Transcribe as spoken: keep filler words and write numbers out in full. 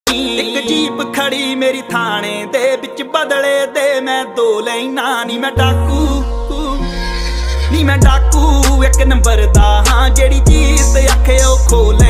एक जीप खड़ी मेरी थाने दे बिच बदले दे मैं दो लैना नी मैं डाकू नी मैं डाकू एक नंबर दा हाँ जेड़ी चीज आखे ओ खो ले